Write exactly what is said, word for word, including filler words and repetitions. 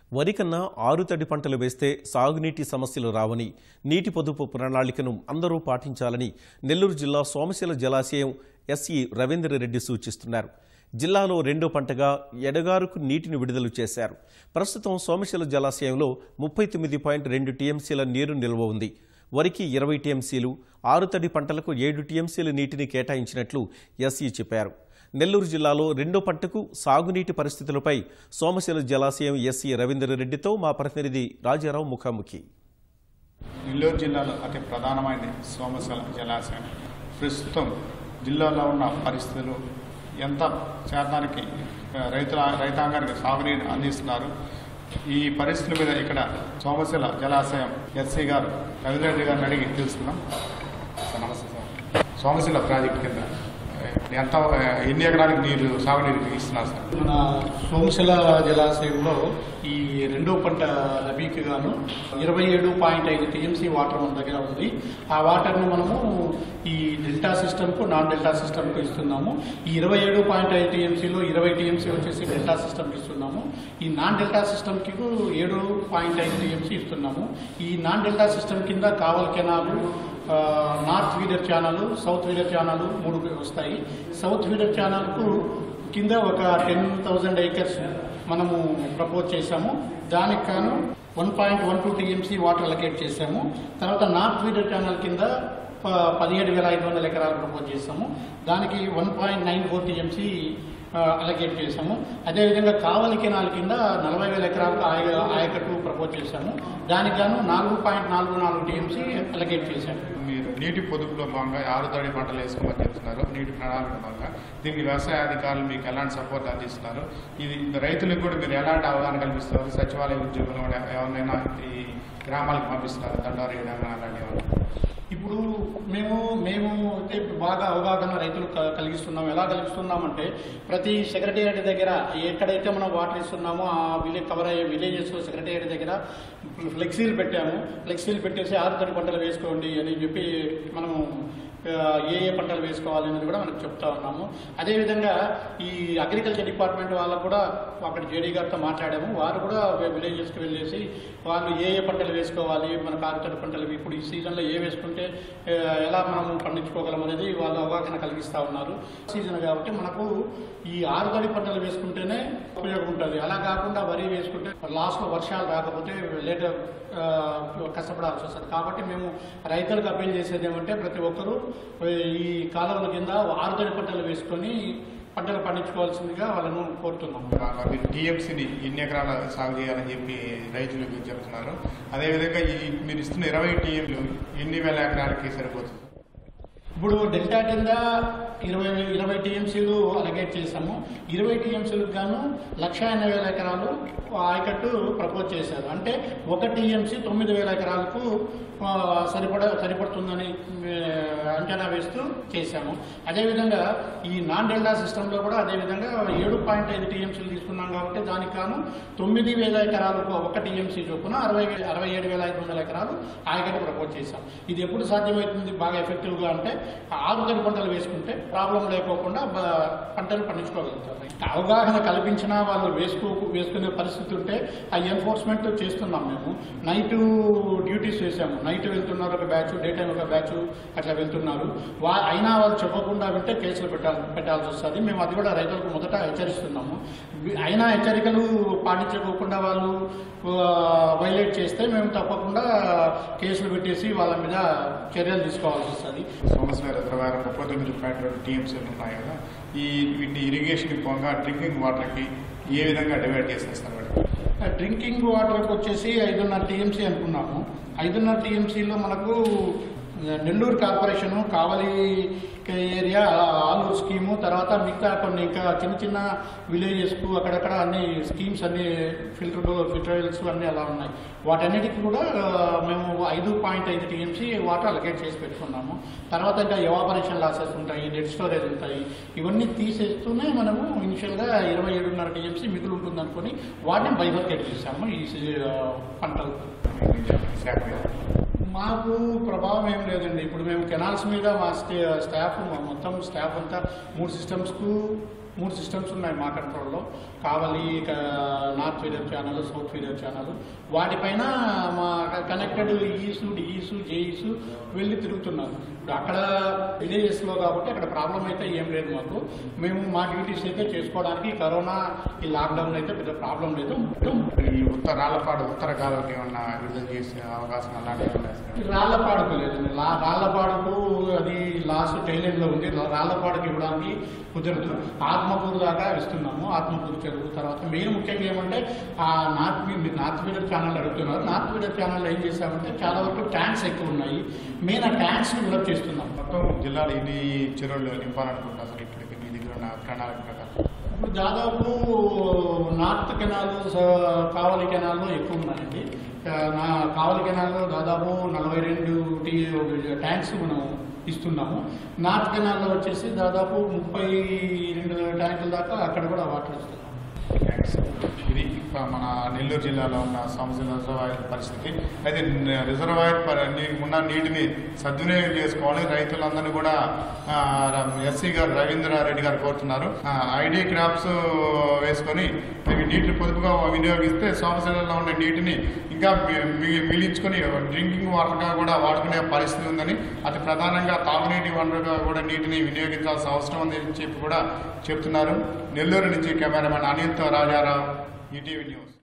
వరి కన్నా ఆరుతడి పంటలు వేస్తే సాగునీటి సమస్యలు రావని, నీటి పొదుపు ప్రణాళికను అందరూ పాటించాలని నెల్లూరు జిల్లా సోమశిల జలాశయం ఎస్ఈ రవీంద్రరెడ్డి సూచిస్తున్నారు. జిల్లాలో రెండో పంటగా ఎడగారుకు నీటిని విడుదల చేశారు. ప్రస్తుతం సోమశిల జలాశయంలో ముప్పై తొమ్మిది పాయింట్ రెండు టీఎంసీల నీరు నిల్వ ఉంది. వరికి ఇరవై టీఎంసీలు, ఆరుతడి పంటలకు ఏడు టీఎంసీల నీటిని కేటాయించినట్లు ఎస్ఈ చెప్పారు. నెల్లూరు జిల్లాలో రెండో పంటకు సాగునీటి పరిస్థితులపై సోమశిల జలాశయం ఎస్ఈ రవీంద్రరెడ్డితో మా ప్రతినిధి రాజారావు ముఖాముఖి. నెల్లూరు జిల్లాలో అతి ప్రధానమైన సోమశిల జలాశయం ప్రస్తుతం జిల్లాలో ఉన్న పరిస్థితులు ఎంత శాతానికి రైతుల రైతాంగానికి సాగునీరు అందిస్తున్నారు. ఈ పరిస్థితుల మీద ఇక్కడ సోమశిల జలాశయం ఎస్సీ గారు రవీంద్రరెడ్డి గారిని అడిగి తెలుసుకున్నాం. నమస్తే సార్. సోమశిల ప్రాజెక్టు కింద ఎంత ఎన్ని ఎకరాలకు నీరు సాగునీరు ఇస్తున్నారు సార్? మన సోమశిల జలాశయంలో ఈ రెండో పంట రబీకి గాను ఇరవై ఏడు పాయింట్ ఐదు టీఎంసీ వాటర్ మన దగ్గర ఉంది. ఆ వాటర్ను మనము ఈ డెల్టా సిస్టమ్కు, నాన్ డెల్టా సిస్టమ్కు ఇస్తున్నాము. ఈ ఇరవై ఏడు పాయింట్ ఐదు టీఎంసీలో ఇరవై టీఎంసీ వచ్చేసి డెల్టా సిస్టమ్కి ఇస్తున్నాము. ఈ నాన్ డెల్టా సిస్టమ్కి ఏడు పాయింట్ ఐదు టీఎంసీ ఇస్తున్నాము. ఈ నాన్ డెల్టా సిస్టమ్ కింద కావల్ canal, north feeder channel, south feeder channel మూడు వస్తాయి. సౌత్ ఫీడర్ ఛానల్కు కింద ఒక టెన్ థౌజండ్ ఏకర్స్ మనము ప్రపోజ్ చేశాము. దానికి కాను one point one two TMC water allocate చేశాము. తర్వాత నార్త్ ఫీడర్ ఛానల్ కింద పదిహేడు వేల ఐదు వందల ఎకరాలు ప్రపోజ్ చేశాము. దానికి one point nine four TMC allocate చేశాము. అదేవిధంగా కావలి కెనాల్ కింద నలభై వేల ఎకరాలకు ఆయ ఆయకట్టు ప్రపోజ్ చేశాము. దానికి గాను నాలుగు పాయింట్ నాలుగు నాలుగు టీఎంసీ అలకేట్ చేశాము. మీరు నీటి పొదుపులో భాగంగా ఆరుతడి పంటలు వేసుకోమని చెప్తున్నారు. నీటి ప్రణాళిక భాగంగా దీనికి వ్యవసాయ అధికారులు మీకు ఎలాంటి సపోర్ట్ అందిస్తున్నారు? ఇది రైతులకు కూడా మీరు ఎలాంటి అవగాహన కల్పిస్తున్నారు? సచివాలయ ఉద్యోగులు ఎవరినైనా ఈ గ్రామాలకు పంపిస్తున్నారు, దండారు వేయడం అలాంటివి? ఇప్పుడు మేము మేము అయితే బాగా అవగాహన రైతులు కలిగిస్తున్నాం. ఎలా కలిగిస్తున్నామంటే ప్రతి సెక్రటేరియట్ దగ్గర ఎక్కడైతే మనం వాటర్ ఇస్తున్నామో ఆ విలేజ్ కవర్ అయ్యే విలేజెస్ సెక్రటేరియట్ దగ్గర ఫ్లెక్సీలు పెట్టాము. ఫ్లెక్సీలు పెట్టేసి ఆరుతడి పంటలు వేసుకోండి అని చెప్పి మనము ఏ ఏ పంటలు వేసుకోవాలి అనేది కూడా మనకు చెప్తా ఉన్నాము. అదేవిధంగా ఈ అగ్రికల్చర్ డిపార్ట్మెంట్ వాళ్ళకు కూడా అక్కడ జేడీ గారితో మాట్లాడాము. వారు కూడా విలేజెస్కి వెళ్ళేసి వాళ్ళు ఏ ఏ పంటలు వేసుకోవాలి, మనకు ఆరుతడి పంటలు ఇప్పుడు ఈ సీజన్లో ఏ వేసుకుంటే ఎలా మనము పండించుకోగలం అనేది వాళ్ళు అవగాహన కలిగిస్తూ ఉన్నారు. సీజన్ కాబట్టి మనకు ఈ ఆరుతడి పంటలు వేసుకుంటేనే ఉపయోగం ఉంటుంది. అలా కాకుండా వరి వేసుకుంటే లాస్ట్లో వర్షాలు రాకపోతే లేట్ కష్టపడాల్సి వస్తుంది. కాబట్టి మేము రైతులకు అప్పీల్ చేసేది ఏమంటే ప్రతి ఒక్కరూ ఈ కాలువల కింద ఆరుతడి పంటలు వేసుకొని పంటలు పండించుకోవాల్సిందిగా వాళ్ళను కోరుతున్నాం. మీరు టీఎంసీని ఎన్ని ఎకరాల సాగు చేయాలని చెప్పి రైతులకు చెప్తున్నారు. అదేవిధంగా ఈ మీరు ఇస్తున్న ఇరవై టీఎంలు ఎన్ని వేల ఎకరాలకి సరిపోతుంది? ఇప్పుడు డెల్టా కింద ఇరవై ఇరవై టీఎంసీలు అలగేట్ చేశాము. ఇరవై టీఎంసీలకు గాను లక్ష ఎనభై వేల ఎకరాలు ఆయకట్టు ప్రపోజ్ చేశారు. అంటే ఒక టీఎంసీ తొమ్మిది వేల ఎకరాలకు సరిపడ సరిపడుతుందని అంచనా వేస్తూ చేశాము. అదేవిధంగా ఈ నాన్ డెల్టా సిస్టంలో కూడా అదేవిధంగా ఏడు పాయింట్ ఐదు టీఎంసీలు తీసుకున్నాం కాబట్టి దానికి కాను తొమ్మిది వేల ఎకరాలకు ఒక టీఎంసీ చొప్పున అరవై అరవై ఏడు వేల ఐదు వందల ఎకరాలు ఆయకట్టు ప్రపోజ్ చేశాం. ఇది ఎప్పుడు సాధ్యమవుతుంది బాగా ఎఫెక్టివ్గా అంటే ఆరుతడి పంటలు వేసుకుంటే ప్రాబ్లం లేకోకుండా పంటలు పండించుకోగలుగుతారు. అవగాహన కల్పించినా వాళ్ళు వేసుకో వేసుకునే పరిస్థితి ఉంటే ఆ ఎన్ఫోర్స్మెంట్ చేస్తున్నాం. మేము నైట్ డ్యూటీస్ వేసాము. నైట్ వెళ్తున్నారు ఒక బ్యాచ్, డే టైం ఒక బ్యాచ్ అట్లా వెళ్తున్నారు. వా అయినా వాళ్ళు చెప్పకుండా వింటే కేసులు పెట్టాలి పెట్టాల్సి వస్తుంది. మేము అది కూడా రైతులకు మొదట హెచ్చరిస్తున్నాము. అయినా హెచ్చరికలు పాటించుకోకుండా వాళ్ళు వైలేట్ చేస్తే మేము తప్పకుండా కేసులు పెట్టేసి వాళ్ళ మీద చర్యలు తీసుకోవాల్సి వస్తుంది. సోమశిల రిజర్వాయర్ ముప్పై తొమ్మిది పాయింట్ రెండు టీఎంసీలు ఉన్నాయి కదా, ఈ వీటిని ఇరిగేషన్ పోగా డ్రింకింగ్ వాటర్కి ఏ విధంగా డివైడ్ చేసేస్తారు? డ్రింకింగ్ వాటర్కి వచ్చేసి ఐదున్నర టీఎంసీ అనుకున్నాము. ఐదున్నర టీఎంసీలో మనకు Nellore corporation, Kavali area, Aluru scheme, తర్వాత మిగతా కొన్ని ఇంకా చిన్న చిన్న విలేజెస్కు అక్కడక్కడ అన్ని స్కీమ్స్ అన్ని ఫిల్టర్ ఫిల్టర్స్ అన్నీ అలా ఉన్నాయి. వాటన్నిటికీ కూడా మేము ఐదు పాయింట్ ఐదు టీఎంసీ వాటర్ అలకేట్ చేసి పెట్టుకున్నాము. తర్వాత ఇంకా ఎవాపరేషన్ లాసెస్ ఉంటాయి, డెడ్ స్టోరేజ్ ఉంటాయి. ఇవన్నీ తీసేస్తూనే మనము ఇనిషియల్గా ఇరవై ఏడున్నర టీఎంసీ మిగులు ఉంటుంది అనుకుని వాటిని బైఫర్కేట్ చేశాము ఈ పంటలు. మాకు ప్రభావం ఏం లేదండి. ఇప్పుడు మేము కెనాల్స్ మీద మా స్టాఫ్ మొత్తం స్టాఫ్ అంతా మూడు సిస్టమ్స్కు మూడు సిస్టమ్స్ ఉన్నాయి మా కంట్రోల్లో. Kavali, north feeder channel, south feeder channel, వాటిపైన మా కనెక్టెడ్ ఈసు, డిఈసు, జేఈసు వెళ్ళి తిరుగుతున్నారు. ఇప్పుడు అక్కడ విలేజెస్లో కాబట్టి అక్కడ ప్రాబ్లం అయితే ఏం లేదు మాకు. మేము మా డ్యూటీస్ అయితే చేసుకోవడానికి కరోనా ఈ లాక్డౌన్ అయితే పెద్ద ప్రాబ్లం లేదు. ఈ ఉత్తర రాళ్లపాడు ఉత్తర కాలువకి ఏమన్నా విడుదల చేసే అవకాశం అలాంటివి రాళ్లపాడుకు లేదు. రాళ్లపాడుకు అది లాస్ట్ టైలెండ్లో ఉంది. రాళ్లపాడుకి ఇవ్వడానికి కుదరదు. ఆత్మకూరు దాకా ఇస్తున్నాము. ఆత్మకూరు చెరువు తర్వాత మెయిన్ ముఖ్యంగా ఏమంటే ఆ నార్త్ మీరు నార్త్ ఫీడర్ ఛానల్ అడుగుతున్నారు. నార్త్ ఫీడర్ ఛానల్ ఏం చేశామంటే చాలా వరకు ట్యాంక్స్ ఎక్కువ ఉన్నాయి. మెయిన్ ఆ ట్యాంక్స్ డెవలప్ చేస్తున్నాం. మొత్తం జిల్లాలో ఇన్ని చెరువులు నింపాలనుకుంటున్నారు సార్ ఇప్పటికి మీ దగ్గర ఉన్న ప్రణాళిక ప్రకారం? ఇప్పుడు దాదాపు నార్త్ కెనాల్, కావలి కెనాల్లో ఎక్కువ ఉన్నాయండి. నా కావలి కెనాల్లో దాదాపు నలభై రెండు టీ ట్యాంక్స్ మనం ఇస్తున్నాము. నార్త్ కెనాల్లో వచ్చేసి దాదాపు ముప్పై రెండు ట్యాంకుల దాకా అక్కడ కూడా వాటర్ ఇస్తున్నాము. ఇది మన నెల్లూరు జిల్లాలో ఉన్న సమస్య రిజర్వాయర్ పరిస్థితి. అయితే రిజర్వాయర్ ఉన్న నీటిని సద్వినియోగం చేసుకోవాలి రైతులందరినీ కూడా ఎస్సీ గారు రవీంద్రారెడ్డి గారు కోరుతున్నారు. ఐడి క్రాప్స్ వేసుకొని నీటిని పొదుపుగా వినియోగిస్తే సోమశిలలో ఉన్న నీటిని ఇంకా మిగిలించుకొని డ్రింకింగ్ వాటర్గా కూడా వాడుకునే పరిస్థితి ఉందని, అతి ప్రధానంగా తాగునీటి వనరుగా కూడా నీటిని వినియోగించాల్సిన అవసరం ఉందని చెప్పి కూడా చెప్తున్నారు. నెల్లూరు నుంచి కెమెరామెన్ అనిల్తో రాజారావు, ఈటీవీ న్యూస్.